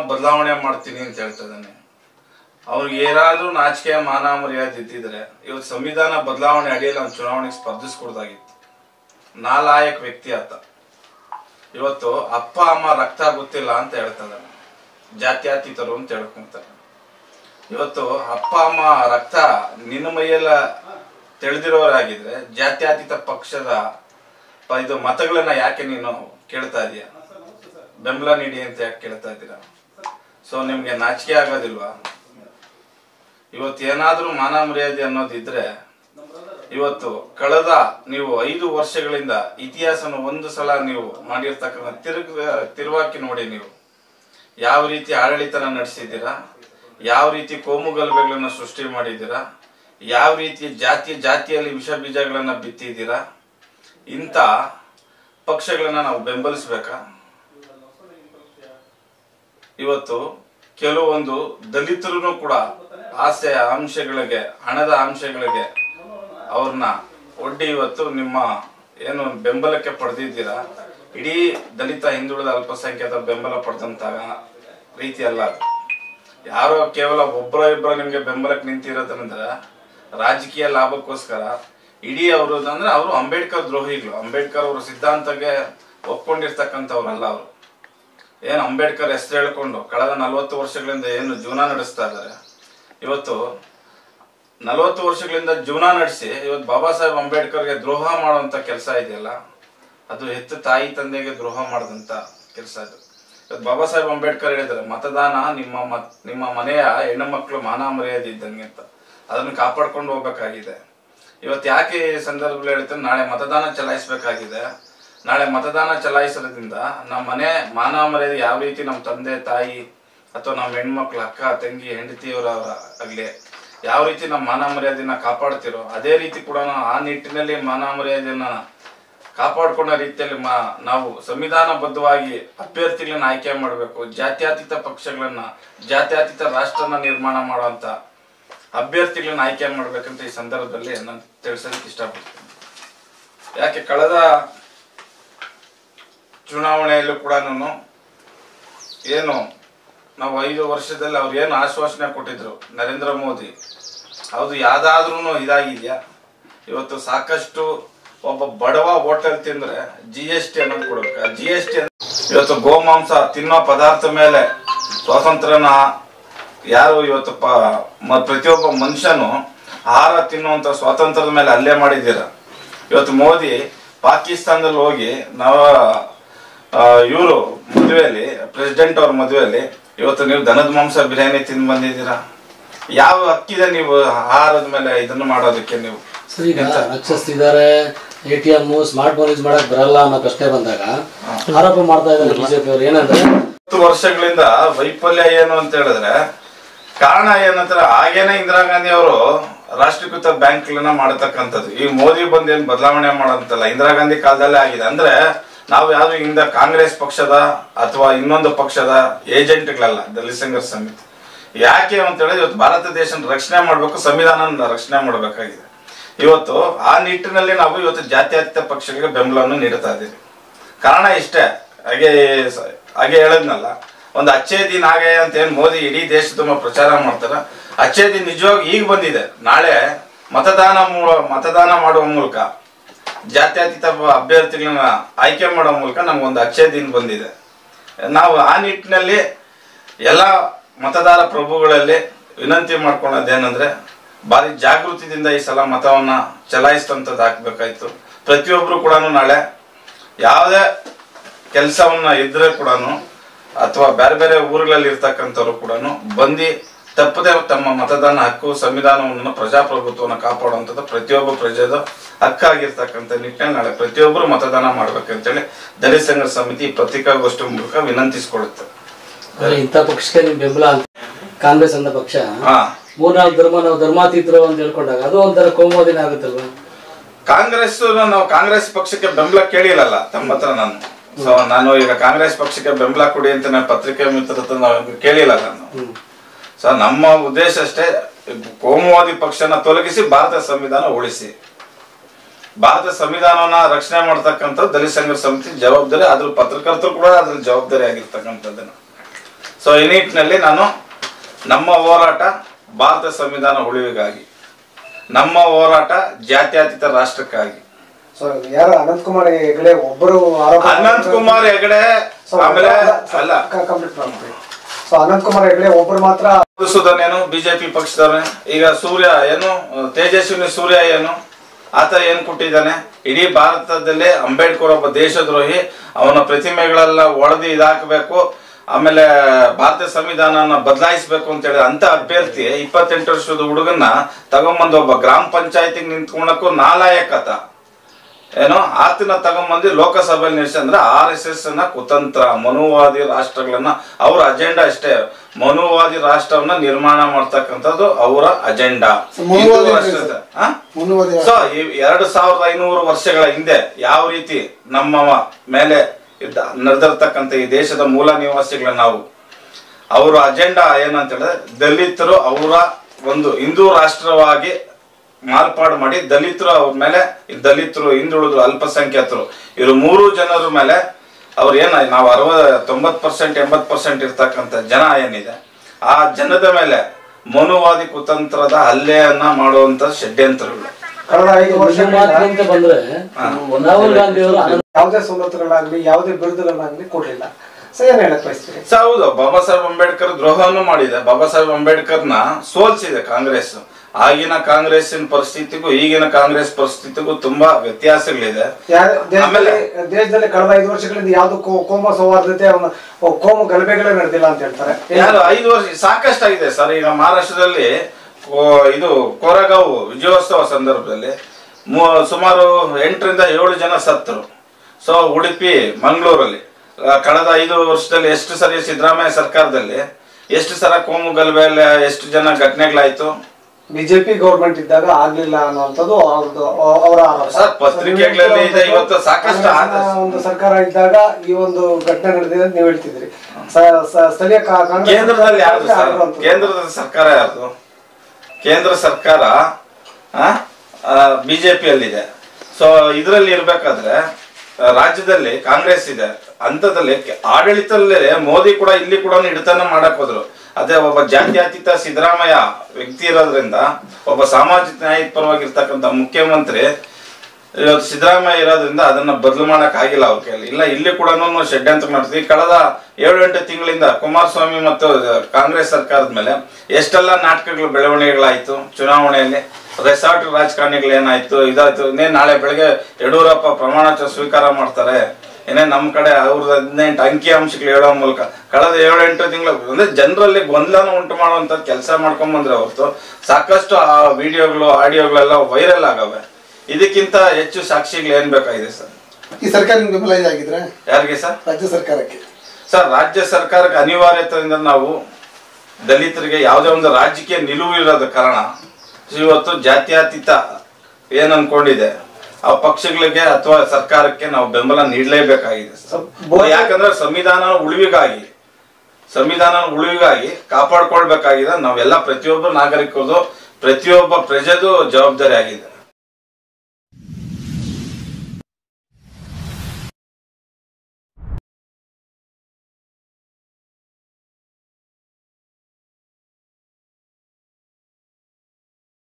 ಬದಲಾವಣೆ ಮಾಡ್ತೀನಿ ಅಂತ ಹೇಳ್ತಿದ್ದಾನೆ. ಅವ್ರಿಗೆ ಏನಾದ್ರೂ ನಾಚಿಕೆ ಮಾನ ಮರ್ಯಾದೆ ಇದ್ದಿದ್ರೆ ಇವತ್ತು ಸಂವಿಧಾನ ಬದಲಾವಣೆ ಅಡಿಯಲ್ಲಿ ಅವ್ನು ಚುನಾವಣೆಗೆ ಸ್ಪರ್ಧಿಸ್ಕೊಡ್ದಾಗಿತ್ತು. ನಾಲಾಯಕ್ ವ್ಯಕ್ತಿ ಆತ. ಇವತ್ತು ಅಪ್ಪ ಅಮ್ಮ ರಕ್ತ ಗೊತ್ತಿಲ್ಲ ಅಂತ ಹೇಳ್ತಿದ್ದಾನೆ, ಜಾತ್ಯತೀತರು ಅಂತ ಹೇಳ್ಕೊಂತಾರೆ. ಇವತ್ತು ಅಪ್ಪ ಅಮ್ಮ ರಕ್ತ ನಿನ್ನ ಮೈಯೆಲ್ಲ ತಿಳಿದಿರೋರಾಗಿದ್ರೆ ಜಾತ್ಯತೀತ ಪಕ್ಷದ ಇದು ಮತಗಳನ್ನ ಯಾಕೆ ನೀನು ಕೇಳ್ತಾ ಇದೀಯ, ಬೆಂಬಲ ನೀಡಿ ಅಂತ ಯಾಕೆ ಕೇಳ್ತಾ ಇದ್ದೀರಾ? ಸೊ ನಿಮ್ಗೆ ನಾಚಿಕೆ ಆಗೋದಿಲ್ವಾ? ಇವತ್ತು ಏನಾದ್ರೂ ಮಾನ ಮರ್ಯಾದೆ ಅನ್ನೋದಿದ್ರೆ ಇವತ್ತು ಕಳೆದ ನೀವು 5 ವರ್ಷಗಳಿಂದ ಇತಿಹಾಸನ ಒಂದು ಸಲ ನೀವು ಮಾಡಿರ್ತಕ್ಕಂಥ ತಿರುವಾಕಿ ನೋಡಿ. ನೀವು ಯಾವ ರೀತಿ ಆಡಳಿತನ ನಡೆಸಿದ್ದೀರಾ, ಯಾವ ರೀತಿ ಕೋಮುಗಲಭೆಗಳನ್ನ ಸೃಷ್ಟಿ ಮಾಡಿದ್ದೀರಾ, ಯಾವ ರೀತಿ ಜಾತಿಯಲ್ಲಿ ವಿಷ ಬೀಜಗಳನ್ನ ಬಿತ್ತಿದ್ದೀರಾ. ಇಂಥ ಪಕ್ಷಗಳನ್ನ ನಾವು ಬೆಂಬಲಿಸ್ಬೇಕಾ? ಇವತ್ತು ಕೆಲವೊಂದು ದಲಿತರು ಕೂಡ ಆಸೆಯ ಅಂಶಗಳಿಗೆ, ಹಣದ ಅಂಶಗಳಿಗೆ ಅವ್ರನ್ನ ಒಡ್ಡಿ ಇವತ್ತು ನಿಮ್ಮ ಏನು ಬೆಂಬಲಕ್ಕೆ ಪಡೆದಿದ್ದೀರಾ, ಇಡೀ ದಲಿತ ಹಿಂದುಳಿದ ಅಲ್ಪಸಂಖ್ಯಾತ ಬೆಂಬಲ ಪಡೆದಂತ ರೀತಿ ಅಲ್ಲ ಅದು. ಯಾರೋ ಕೇವಲ ಒಬ್ಬರ ಇಬ್ಬರ ನಿಮ್ಗೆ ಬೆಂಬಲಕ್ಕೆ ನಿಂತಿರೋದ್ರಿಂದ ರಾಜಕೀಯ ಲಾಭಕ್ಕೋಸ್ಕರ ಇಡೀ ಅವರು ಅಂದ್ರೆ ಅವರು ಅಂಬೇಡ್ಕರ್ ದ್ರೋಹಿಗಳು. ಅಂಬೇಡ್ಕರ್ ಅವರ ಸಿದ್ಧಾಂತಕ್ಕೆ ಒಪ್ಕೊಂಡಿರ್ತಕ್ಕಂಥವ್ರಲ್ಲ ಅವರು. ಏನು ಅಂಬೇಡ್ಕರ್ ಹೆಸರು ಹೇಳ್ಕೊಂಡು ಕಳೆದ 40 ವರ್ಷಗಳಿಂದ ಏನು ಜೀವನ ನಡೆಸ್ತಾ ಇದ್ದಾರೆ. ಇವತ್ತು 40 ವರ್ಷಗಳಿಂದ ಜೀವನ ನಡೆಸಿ ಇವತ್ತು ಬಾಬಾ ಸಾಹೇಬ್ ಅಂಬೇಡ್ಕರ್ಗೆ ದ್ರೋಹ ಮಾಡುವಂತ ಕೆಲಸ ಇದೆಯಲ್ಲ, ಅದು ಹೆತ್ತ ತಾಯಿ ತಂದೆಗೆ ದ್ರೋಹ ಮಾಡಿದಂತ ಕೆಲಸ ಇದು. ಇವತ್ತು ಬಾಬಾ ಸಾಹೇಬ್ ಅಂಬೇಡ್ಕರ್ ಹೇಳಿದ್ದಾರೆ, ಮತದಾನ ನಿಮ್ಮ ಮನೆಯ ಹೆಣ್ಣು ಮಕ್ಕಳು ಮಾನ ಮರ್ಯಾದೆ ಇದ್ದಂಗೆ ಅಂತ. ಅದನ್ನು ಕಾಪಾಡ್ಕೊಂಡು ಹೋಗ್ಬೇಕಾಗಿದೆ. ಇವತ್ತು ಯಾಕೆ ಈ ಸಂದರ್ಭದಲ್ಲಿ ಹೇಳ್ತಾರೆ, ನಾಳೆ ಮತದಾನ ಚಲಾಯಿಸಬೇಕಾಗಿದೆ. ನಾಳೆ ಮತದಾನ ಚಲಾಯಿಸೋದ್ರಿಂದ ನಮ್ಮ ಮನೆ ಮಾನ ಮರ್ಯಾದೆ ಯಾವ ರೀತಿ ನಮ್ಮ ತಂದೆ ತಾಯಿ ಅಥವಾ ನಮ್ಮ ಹೆಣ್ಮಕ್ಳು ಅಕ್ಕ ತಂಗಿ ಹೆಂಡತಿಯವರ ಆಗ್ಲಿ ಯಾವ ರೀತಿ ನಮ್ಮ ಮಾನ ಮರ್ಯಾದೆನ ಕಾಪಾಡ್ತಿರೋ ಅದೇ ರೀತಿ ಕೂಡ ಆ ನಿಟ್ಟಿನಲ್ಲಿ ಮಾನ ಮರ್ಯಾದೆಯನ್ನ ಕಾಪಾಡ್ಕೊಂಡ ರೀತಿಯಲ್ಲಿ ನಾವು ಸಂವಿಧಾನಬದ್ಧವಾಗಿ ಅಭ್ಯರ್ಥಿಗಳನ್ನ ಆಯ್ಕೆ ಮಾಡಬೇಕು. ಜಾತ್ಯತೀತ ಪಕ್ಷಗಳನ್ನ, ಜಾತ್ಯತೀತ ರಾಷ್ಟ್ರನ ನಿರ್ಮಾಣ ಮಾಡುವಂತ ಅಭ್ಯರ್ಥಿಗಳನ್ನ ಆಯ್ಕೆ ಮಾಡ್ಬೇಕಂತ ಈ ಸಂದರ್ಭದಲ್ಲಿ ನಾನು ತಿಳಿಸೋದಕ್ಕೆ ಇಷ್ಟಪಡ್ತೀನಿ. ಯಾಕೆ ಕಳೆದ ಚುನಾವಣೆಯಲ್ಲೂ ಕೂಡ ಏನು ನಾವು 5 ವರ್ಷದಲ್ಲಿ ಅವ್ರು ಏನು ಆಶ್ವಾಸನೆ ಕೊಟ್ಟಿದ್ರು ನರೇಂದ್ರ ಮೋದಿ, ಅದು ಯಾವ್ದಾದ್ರೂ ಇದಾಗಿದ್ಯಾ? ಇವತ್ತು ಸಾಕಷ್ಟು ಒಬ್ಬ ಬಡವ ಹೋಟೆಲ್ ತಿಂದ್ರೆ GST ಅನ್ನೋದು ಕೊಡ್ಬೇಕು. GST ಇವತ್ತು ಗೋಮಾಂಸ ತಿನ್ನೋ ಪದಾರ್ಥ ಮೇಲೆ ಸ್ವಾತಂತ್ರ್ಯನ ಯಾರು ಇವತ್ತು ಪ್ರತಿಯೊಬ್ಬ ಮನುಷ್ಯನು ಆಹಾರ ತಿನ್ನುವಂತ ಸ್ವಾತಂತ್ರ್ಯದ ಮೇಲೆ ಹಲ್ಲೆ ಮಾಡಿದ್ದೀರ. ಇವತ್ತು ಮೋದಿ ಪಾಕಿಸ್ತಾನದಲ್ಲಿ ಹೋಗಿ ಇವರು ಮದುವೆಯಲ್ಲಿ, ಪ್ರೆಸಿಡೆಂಟ್ ಅವ್ರ ಮದುವೆಯಲ್ಲಿ ಇವತ್ತು ನೀವು ದನದ ಮಾಂಸ ಬಿರಿಯಾನಿ ತಿಂದು ಬಂದಿದ್ದೀರಾ. ಯಾವ ಹಕ್ಕಿದೆ ನೀವು ಆಹಾರದ ಮೇಲೆ ಇದನ್ನು ಮಾಡೋದಕ್ಕೆ? ನೀವು ರಕ್ಷಿಸ್ತಿದ್ದಾರೆ, ATM ಸ್ಮಾರ್ಟ್ ಫೋನ್ ಯೂಸ್ ಮಾಡಕ್ ಬರಲ್ಲ ಅನ್ನೋ ಪ್ರಶ್ನೆ ಬಂದಾಗ ಆರೋಪ ಮಾಡ್ತಾ ಇದ್ದಾರೆ ಬಿಜೆಪಿ ಅವರು. ಏನಂದ್ರೆ 10 ವರ್ಷಗಳಿಂದ ವೈಫಲ್ಯ ಏನು ಅಂತ ಹೇಳಿದ್ರೆ ಕಾರಣ ಏನಂತಾರೆ, ಆಗೇನೆ ಇಂದಿರಾ ಗಾಂಧಿ ಅವರು ರಾಷ್ಟ್ರೀಕೃತ ಬ್ಯಾಂಕ್ಗಳನ್ನ ಮಾಡತಕ್ಕಂಥದ್ದು. ಈ ಮೋದಿ ಬಂದು ಏನು ಬದಲಾವಣೆ ಮಾಡೋಂತಲ್ಲ, ಇಂದಿರಾ ಗಾಂಧಿ ಕಾಲದಲ್ಲೇ ಆಗಿದೆ. ಅಂದ್ರೆ ನಾವು ಯಾವ್ದು ಇಂದ ಕಾಂಗ್ರೆಸ್ ಪಕ್ಷದ ಅಥವಾ ಇನ್ನೊಂದು ಪಕ್ಷದ ಏಜೆಂಟ್ಗಳಲ್ಲ ದಲಿತ ಸಂಘರ್ಷ ಸಮಿತಿ. ಯಾಕೆ ಅಂತ ಹೇಳಿದ್ರೆ ಇವತ್ತು ಭಾರತ ದೇಶ ರಕ್ಷಣೆ ಮಾಡ್ಬೇಕು, ಸಂವಿಧಾನ ರಕ್ಷಣೆ ಮಾಡಬೇಕಾಗಿದೆ. ಇವತ್ತು ಆ ನಿಟ್ಟಿನಲ್ಲಿ ನಾವು ಇವತ್ತು ಜಾತ್ಯತೀತ ಪಕ್ಷಗಳಿಗೆ ಬೆಂಬಲವನ್ನು ನೀಡುತ್ತಾ ಇದ್ದೀವಿ. ಕಾರಣ ಇಷ್ಟೇ, ಹಾಗೆ ಹೇಳದ್ನಲ್ಲ, ಒಂದು ಅಚ್ಚೇ ದಿನ ಹಾಗೆ ಅಂತ ಏನ್ ಮೋದಿ ಇಡೀ ದೇಶ ತುಂಬ ಪ್ರಚಾರ ಮಾಡ್ತಾರ. ಅಚ್ಚೇ ದಿನ ನಿಜವಾಗಿ ಈಗ ಬಂದಿದೆ. ನಾಳೆ ಮತದಾನ ಮಾಡುವ ಮೂಲಕ ಜಾತ್ಯತೀತ ಅಭ್ಯರ್ಥಿಗಳನ್ನ ಆಯ್ಕೆ ಮಾಡೋ ಮೂಲಕ ನಮ್ಗೊಂದು ಅಚ್ಚೇ ದಿನ ಬಂದಿದೆ. ನಾವು ಆ ನಿಟ್ಟಿನಲ್ಲಿ ಎಲ್ಲ ಮತದಾರ ಪ್ರಭುಗಳಲ್ಲಿ ವಿನಂತಿ ಮಾಡ್ಕೊಳ್ಳೋದೇನಂದ್ರೆ ಭಾರಿ ಜಾಗೃತಿದಿಂದ ಈ ಸಲ ಮತವನ್ನ ಚಲಾಯಿಸ್ತಂಥದ್ದು ಹಾಕ್ಬೇಕಾಯ್ತು. ಪ್ರತಿಯೊಬ್ರು ಕೂಡ ನಾಳೆ ಯಾವುದೇ ಕೆಲಸವನ್ನ ಇದ್ರೆ ಕೂಡ ಅಥವಾ ಬೇರೆ ಬೇರೆ ಊರುಗಳಲ್ಲಿ ಇರ್ತಕ್ಕಂಥವ್ರು ಕೂಡ ಬಂದು ತಪ್ಪದೆ ತಮ್ಮ ಮತದಾನ ಹಕ್ಕು, ಸಂವಿಧಾನವನ್ನು, ಪ್ರಜಾಪ್ರಭುತ್ವವನ್ನು ಕಾಪಾಡುವಂಥದ್ದು ಪ್ರತಿಯೊಬ್ಬ ಪ್ರಜೆದ ಹಕ್ಕಾಗಿರ್ತಕ್ಕಂಥ ನಿಟ್ಟಿನಲ್ಲಿ ನಾಳೆ ಪ್ರತಿಯೊಬ್ಬರು ಮತದಾನ ಮಾಡ್ಬೇಕಂತೇಳಿ ದಲಿತ ಸಂಘರ್ಷ ಸಮಿತಿ ಪತ್ರಿಕಾಗೋಷ್ಠಿ ಮೂಲಕ ವಿನಂತಿಸಿಕೊಳ್ಳುತ್ತೆ. ಇಂಥ ಪಕ್ಷಕ್ಕೆ ನಿಮ್ ಬೆಂಬಲ ಕಾಂಗ್ರೆಸ್ ಅಂತ ಪಕ್ಷ 3-4 ಧರ್ಮಾತೀತರು ಅಂತ ಹೇಳ್ಕೊಂಡಾಗ ಅದು ಒಂಥರ ಕೋಮುವಾದಿನ ಆಗುತ್ತಲ್ವಾ? ನಾವು ಕಾಂಗ್ರೆಸ್ ಪಕ್ಷಕ್ಕೆ ಬೆಂಬಲ ಕೇಳಿಲ್ಲಲ್ಲ ತಮ್ಮ ಹತ್ರ ನಾನು. ಸೊ ನಾನು ಈಗ ಕಾಂಗ್ರೆಸ್ ಪಕ್ಷಕ್ಕೆ ಬೆಂಬಲ ಕೊಡಿ ಅಂತ ನಾನು ಪತ್ರಿಕೆ ಮಿತ್ರ ಕೇಳಿಲ್ಲ ನಾನು. ಸೊ ನಮ್ಮ ಉದ್ದೇಶ ಅಷ್ಟೇ, ಕೋಮುವಾದಿ ಪಕ್ಷನ ತೊಲಗಿಸಿ ಭಾರತ ಸಂವಿಧಾನ ಉಳಿಸಿ, ಭಾರತ ಸಂವಿಧಾನವನ್ನ ರಕ್ಷಣೆ ಮಾಡ್ತಕ್ಕಂಥ ದಲಿತ ಸಂಘರ್ಷ ಸಮಿತಿ ಜವಾಬ್ದಾರಿ. ಅದ್ರ ಪತ್ರಕರ್ತರು ಕೂಡ ಅದ್ರ ಜವಾಬ್ದಾರಿ ಆಗಿರ್ತಕ್ಕಂಥದ್ದನ್ನ. ಸೊ ಈ ನಿಟ್ಟಿನಲ್ಲಿ ನಾನು ನಮ್ಮ ಹೋರಾಟ ಭಾರತ ಸಂವಿಧಾನ ಉಳಿವಿಗಾಗಿ, ನಮ್ಮ ಹೋರಾಟ ಜಾತ್ಯತೀತ ರಾಷ್ಟ್ರಕ್ಕಾಗಿ. ಯಾರು ಅನಂತಕುಮಾರ್ ಹೆಗಡೆ ಒಬ್ಬರು ಅನಂತಕುಮಾರ್ ಹೆಗಡೆ ಆಮೇಲೆ ಅಲ್ಲ ಕಂಪ್ಲೀಟ್ ಮಾಡ್ತೀವಿ. ಸೊ ಅನಂತಕುಮಾರ್ ಹೆಗಡೆ ಒಬ್ಬರು ಮಾತ್ರ ಏನು ಬಿಜೆಪಿ ಪಕ್ಷದವನೇ. ಈಗ ಸೂರ್ಯ ಏನು ತೇಜಸ್ವಿನಿ ಸೂರ್ಯ ಏನು ಆತ ಏನ್ ಕೊಟ್ಟಿದ್ದಾನೆ, ಇಡೀ ಭಾರತದಲ್ಲಿ ಅಂಬೇಡ್ಕರ್ ಒಬ್ಬ ದೇಶದ್ರೋಹಿ, ಅವನ ಪ್ರತಿಮೆಗಳೆಲ್ಲ ಒಡೆದು ಇದಾಕಬೇಕು, ಆಮೇಲೆ ಭಾರತೀಯ ಸಂವಿಧಾನ ಬದಲಾಯಿಸಬೇಕು ಅಂತ ಹೇಳಿ ಅಂತ ಅಭ್ಯರ್ಥಿ 28 ವರ್ಷದ ಹುಡುಗನ್ನ ತಗೊಂಬಂದು ಒಬ್ಬ ಗ್ರಾಮ ಪಂಚಾಯತಿಗೆ ನಿಂತ್ಕೊಳಕ್ಕೂ ನಾಲಾಯಕತ ಏನೋ ಆತನ ತಗೊಂಬಂದು ಲೋಕಸಭೆಯಲ್ಲಿ ನಿಲ್ಸಿ ಅಂದ್ರೆ RSS ನ ಕುತಂತ್ರ, ಮನುವಾದಿ ರಾಷ್ಟ್ರಗಳನ್ನ ಅವ್ರ ಅಜೆಂಡಾ ಅಷ್ಟೇ, ಮನುವಾದಿ ರಾಷ್ಟ್ರವನ್ನ ನಿರ್ಮಾಣ ಮಾಡ್ತಕ್ಕಂಥದ್ದು ಅವರ ಅಜೆಂಡಾ. ಸೊ 2500 ವರ್ಷಗಳ ಹಿಂದೆ ಯಾವ ರೀತಿ ನಮ್ಮ ಮೇಲೆ ನಡೆದಿರ್ತಕ್ಕಂಥ ಈ ದೇಶದ ಮೂಲ ನಿವಾಸಿಗಳ ನಾವು ಅವರ ಅಜೆಂಡಾ ಏನಂತ ಹೇಳಿದ್ರೆ ದಲಿತರು ಅವರ ಒಂದು ಹಿಂದೂ ರಾಷ್ಟ್ರವಾಗಿ ಮಾರ್ಪಾಡು ಮಾಡಿ ದಲಿತರು ಅವ್ರ ಮೇಲೆ, ದಲಿತರು, ಹಿಂದುಳಿದ್ರು, ಅಲ್ಪಸಂಖ್ಯಾತರು, ಇವರು 3 ಜನರ ಮೇಲೆ ಅವ್ರು ಏನ ನಾವು 90% 80% ಇರ್ತಕ್ಕಂಥ ಜನ ಏನಿದೆ ಆ ಜನದ ಮೇಲೆ ಮನುವಾದಿ ಕುತಂತ್ರದ ಹಲ್ಲೆಯನ್ನ ಮಾಡುವಂತ ಷಡ್ಯಂತ್ರಗಳು. ಕಳೆದ 5 ವರ್ಷಗಳಿಂದ ಬಂದ್ರೆ ರಾಹುಲ್ ಗಾಂಧಿ ಅವರು ಯಾವುದೇ ಸವಲತ್ತುಗಳಾಗ್ಲಿ ಯಾವುದೇ ಬಿರುದುಗಳನ್ನಾಗ್ಲಿ ಕೊಡ್ಲಿಲ್ಲ. ಸೊ ಏನ್ ಹೇಳಕ್ ಬಯಸ್ತೀರಿ? ಹೌದು, ಬಾಬಾ ಸಾಹೇಬ್ ಅಂಬೇಡ್ಕರ್ ದ್ರೋಹವನ್ನು ಮಾಡಿದೆ. ಬಾಬಾ ಸಾಹೇಬ್ ಅಂಬೇಡ್ಕರ್ನ ಸೋಲ್ಸಿದೆ ಕಾಂಗ್ರೆಸ್. ಆಗಿನ ಕಾಂಗ್ರೆಸ್ಸಿನ ಪರಿಸ್ಥಿತಿಗೂ ಈಗಿನ ಕಾಂಗ್ರೆಸ್ ಪರಿಸ್ಥಿತಿಗೂ ತುಂಬಾ ವ್ಯತ್ಯಾಸಗಳಿದೆ. ದೇಶದಲ್ಲಿ ಕಳೆದ 5 ವರ್ಷಗಳಿಂದ ಯಾವ್ದು ಕೋಮ ಸೌಹಾರ್ದತೆ, ಕೋಮು ಗಲಭೆಗಳೇ ನಡೆದಿಲ್ಲ ಅಂತ ಹೇಳ್ತಾರೆ. ಯಾರು 5 ವರ್ಷ ಸಾಕಷ್ಟಾಗಿದೆ ಸರ್. ಈಗ ಮಹಾರಾಷ್ಟ್ರದಲ್ಲಿ ಇದು ಕೊರೆಗಾಂವ್ ವಿಜಯೋತ್ಸವ ಸಂದರ್ಭದಲ್ಲಿ ಸುಮಾರು 8 ರಿಂದ 7 ಜನ ಸತ್ತರು. ಸೊ ಉಡುಪಿ, ಮಂಗಳೂರಲ್ಲಿ ಕಳೆದ 5 ವರ್ಷದಲ್ಲಿ ಎಷ್ಟು ಸರಿ ಸಿದ್ದರಾಮಯ್ಯ ಸರ್ಕಾರದಲ್ಲಿ ಎಷ್ಟು ಸಲ ಕೋಮು ಗಲಭೆಯಲ್ಲಿ ಎಷ್ಟು ಜನ ಘಟನೆಗಳಾಯ್ತು? ಬಿಜೆಪಿ ಗೌರ್ಮೆಂಟ್ ಇದ್ದಾಗ ಆಗ್ಲಿಲ್ಲ ಅನ್ನುವಂಥದ್ದು ಅವರ ಆರೋಪ. ಪತ್ರಿಕೆಗಳಲ್ಲಿ ಇದೆ. ಇವತ್ತು ಸಾಕಷ್ಟು ಒಂದು ಸರ್ಕಾರ ಇದ್ದಾಗ ಈ ಒಂದು ಘಟನೆ ನಡೆದಿದೆ ಅಂತ ನೀವು ಹೇಳ್ತಿದ್ರಿ. ಸ್ಥಳೀಯ ಕೇಂದ್ರದಲ್ಲಿ ಯಾರು ಸರ್? ಕೇಂದ್ರದ ಸರ್ಕಾರ ಯಾರ್ದು? ಕೇಂದ್ರ ಸರ್ಕಾರ ಬಿಜೆಪಿಯಲ್ಲಿದೆ. ಸೊ ಇದರಲ್ಲಿ ಇರ್ಬೇಕಾದ್ರೆ ರಾಜ್ಯದಲ್ಲಿ ಕಾಂಗ್ರೆಸ್ ಇದೆ. ಅಂತದಲ್ಲಿ ಆಡಳಿತದಲ್ಲೇ ಮೋದಿ ಕೂಡ ಇಲ್ಲಿ ಕೂಡ ಹಿಡಿತನ ಮಾಡಕ್ ಹೋದ್ರು. ಅದೇ ಒಬ್ಬ ಜಾತ್ಯತೀತ ಸಿದ್ದರಾಮಯ್ಯ ವ್ಯಕ್ತಿ ಇರೋದ್ರಿಂದ, ಒಬ್ಬ ಸಾಮಾಜಿಕ ನ್ಯಾಯದ ಪರವಾಗಿರ್ತಕ್ಕಂಥ ಮುಖ್ಯಮಂತ್ರಿ ಇವತ್ತು ಸಿದ್ದರಾಮಯ್ಯ ಇರೋದ್ರಿಂದ ಅದನ್ನ ಬದಲು ಮಾಡಕ್ ಆಗಿಲ್ಲ ಅವ್ರ ಕೈಯಲ್ಲಿ. ಇಲ್ಲ ಇಲ್ಲಿ ಕೂಡ ಷಡ್ಯಂತ್ರ ಮಾಡ್ತೀವಿ. ಕಳೆದ 7-8 ತಿಂಗಳಿಂದ ಕುಮಾರಸ್ವಾಮಿ ಮತ್ತು ಕಾಂಗ್ರೆಸ್ ಸರ್ಕಾರದ ಮೇಲೆ ಎಷ್ಟೆಲ್ಲ ನಾಟಕಗಳು ಬೆಳವಣಿಗೆಗಳಾಯ್ತು. ಚುನಾವಣೆಯಲ್ಲಿ ರೆಸಾರ್ಟ್ ರಾಜಕಾರಣಿಗಳು ಏನಾಯ್ತು, ಇದಾಯ್ತು. ನಾಳೆ ಬೆಳಗ್ಗೆ ಯಡಿಯೂರಪ್ಪ ಪ್ರಮಾಣ ಸ್ವೀಕಾರ ಮಾಡ್ತಾರೆ. ನಮ್ಮ ಕಡೆ ಅವ್ರದ್ದು 18 ಅಂಕಿ ಅಂಶಗಳು ಹೇಳೋ ಮೂಲಕ ಕಳೆದ 7-8 ತಿಂಗಳು ಅಂದ್ರೆ ಜನರಲ್ಲಿ ಗೊಂದಲನ ಉಂಟು ಮಾಡುವಂತ ಕೆಲಸ ಮಾಡ್ಕೊಂಡ್ ಬಂದ್ರೆ ಹೊರತು ಸಾಕಷ್ಟು ಆ ವಿಡಿಯೋಗಳು, ಆಡಿಯೋಗಳೆಲ್ಲ ವೈರಲ್ ಆಗವೆ. ಇದಕ್ಕಿಂತ ಹೆಚ್ಚು ಸಾಕ್ಷಿಗಳು ಏನ್ ಬೇಕಾಗಿದೆ ಸರ್? ಈ ಸರ್ಕಾರ ಬೆಂಬಲ ಆಗಿದ್ರೆ ಯಾರಿಗೆ ಸರ್? ರಾಜ್ಯ ಸರ್ಕಾರಕ್ಕೆ. ಸರ್ ರಾಜ್ಯ ಸರ್ಕಾರಕ್ಕೆ ಅನಿವಾರ್ಯತೆಯಿಂದ ನಾವು ದಲಿತರಿಗೆ ಯಾವುದೇ ಒಂದು ರಾಜಕೀಯ ನಿಲುವು ಇರೋದ ಕಾರಣ ಇವತ್ತು ಜಾತ್ಯತೀತ ಏನ್ ಅನ್ಕೊಂಡಿದೆ ಆ ಪಕ್ಷಗಳಿಗೆ ಅಥವಾ ಸರ್ಕಾರಕ್ಕೆ ನಾವು ಬೆಂಬಲ ನೀಡಲೇಬೇಕಾಗಿದೆ. ಯಾಕಂದ್ರೆ ಸಂವಿಧಾನ ಉಳಿವಿಗಾಗಿ ಕಾಪಾಡ್ಕೊಳ್ಬೇಕಾಗಿದೆ. ನಾವೆಲ್ಲ ಪ್ರತಿಯೊಬ್ಬ ನಾಗರಿಕರದು, ಪ್ರತಿಯೊಬ್ಬ ಪ್ರಜೆದು ಜವಾಬ್ದಾರಿ ಆಗಿದೆ.